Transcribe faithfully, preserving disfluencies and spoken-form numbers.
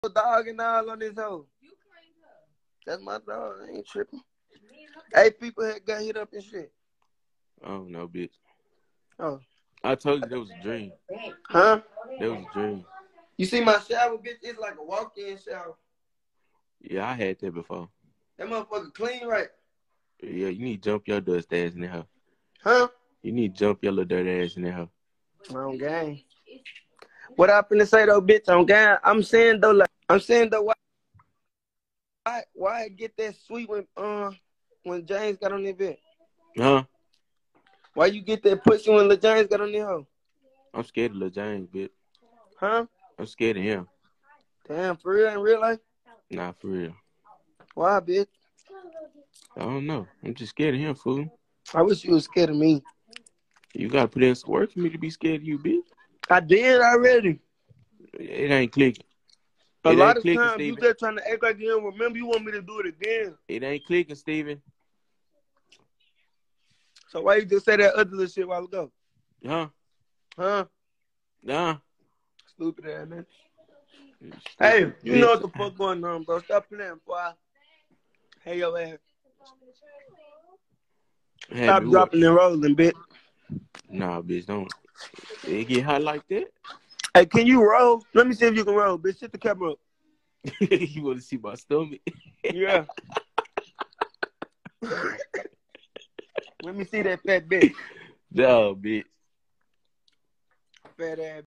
dog and all on this hoe. That's my dog. I ain't tripping. Hey, people had got hit up and shit. Oh, no, bitch. Oh. I told you that was a dream. Huh? That was a dream. You see my shower, bitch? It's like a walk-in shower. Yeah, I had that before. That motherfucker clean, right? Yeah, you need to jump your dust ass in the house. Huh? You need to jump your little dirty ass in the house. On game. What I finna say though, bitch? On game. I'm saying though, like I'm saying though, why, why, why get that sweet when uh when James got on that bed? Huh? Why you get that pussy when Lil James got on that hoe? I'm scared of Lil James, bitch. Huh? I'm scared of him. Damn, for real in real life? Nah, for real. Why, bitch? I don't know. I'm just scared of him, fool. I wish you was scared of me. You gotta put in some work for me to be scared of you, bitch. I did already. It ain't clicking. A It lot ain't of clicking, times you Steven. just trying to act like you don't remember. You want me to do it again. It ain't clicking, Steven. So why you just say that other little shit a while ago? Huh? Huh? Nah. Stupid ass man. Stupid Hey, you bitch. know what the fuck going on, bro. Stop playing, boy. Hey, your ass. Stop Happy dropping and rolling, bitch. Nah, bitch, don't. It get hot like that? Hey, can you roll? Let me see if you can roll, bitch. Sit the camera up. You want to see my stomach? Yeah. Let me see that fat bitch. No, bitch. Fat ass.